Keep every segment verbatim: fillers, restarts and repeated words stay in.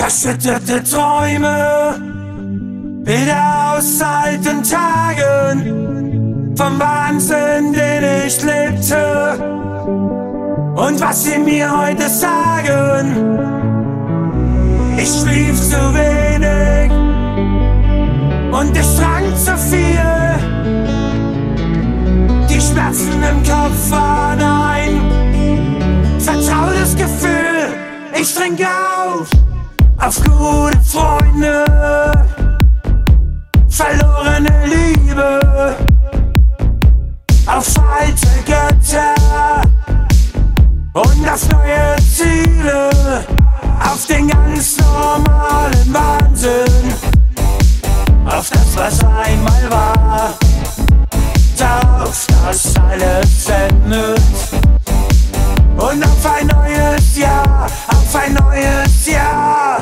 Verschüttete Träume, Bilder aus alten Tagen, vom Wahnsinn, den ich lebte, und was sie mir heute sagen. Ich schlief zu wenig und ich trank zu viel. Die Schmerzen im Kopf waren ein vertrautes Gefühl. Ich trinke auf, auf gute Freunde, verlorene Liebe, auf alte Götter und auf neue Ziele, auf den ganz normalen Wahnsinn, auf das, was einmal war, darauf, dass alles endet, und auf ein neues Jahr, auf ein neues Jahr.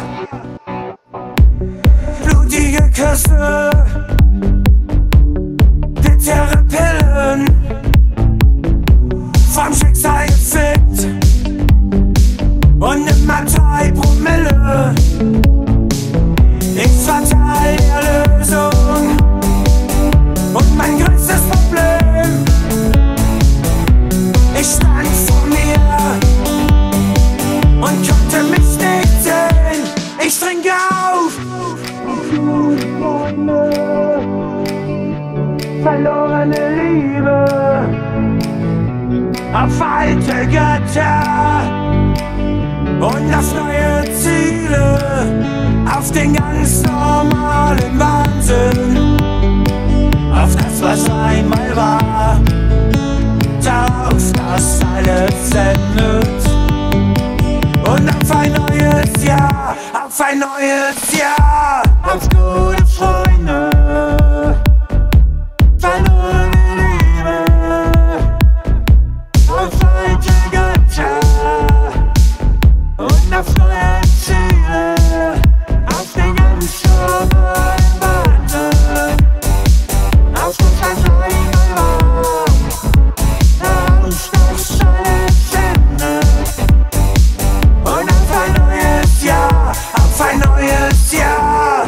Blutige Küsse, bittere Pillen, vom Schicksal gefickt und immer drei Promille. Ich war Teil der Lösung und mein größtes Problem. Ich stand vor mir und konnte mich nicht sehen. Ich trinke auf, verlorene Liebe, auf alte Götter und auf neue Ziele, auf den ganz normalen Wahnsinn, auf das, was einmal war, darauf, dass alles endet, und auf ein neues Jahr, auf ein neues Jahr, auf gute Freunde, verlorene Liebe, auf alte Götter und auf neue Ziele, auf den ganz normalen Wahnsinn, auf das, was einmal war, darauf, dass alles endet, und auf ein neues Jahr, auf ein neues Jahr.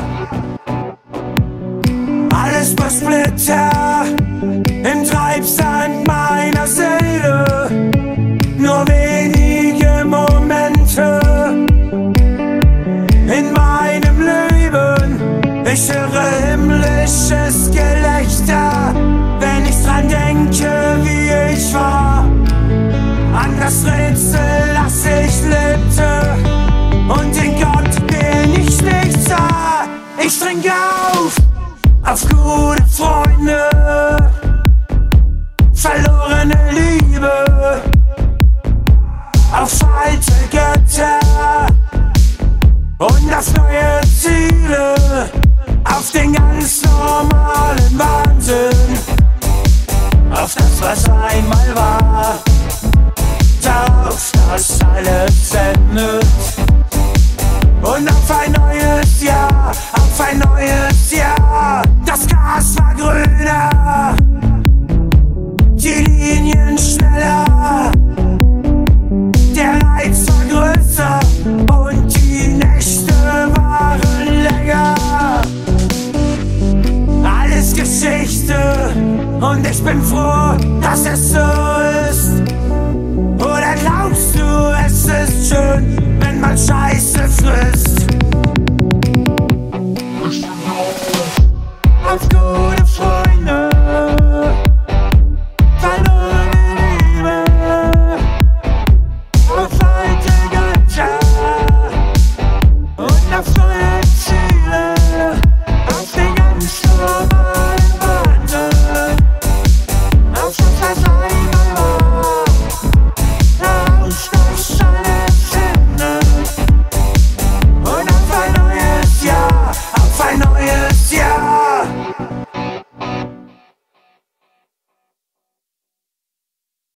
Alles besplitter im Treibsand meiner Seele, nur wenige Momente in meinem Leben. Ich höre himmlisches Gelächter, wenn ich dran denke, wie ich war, an das Rätsel, das ich lebte, und den Gott, den ich nicht sah. Ich trinke auf, auf gute Freunde, verlorene Liebe, auf alte Götter und auf neue Ziele, auf den ganz normalen Wahnsinn, auf das, was einmal war, darauf, dass alles endet,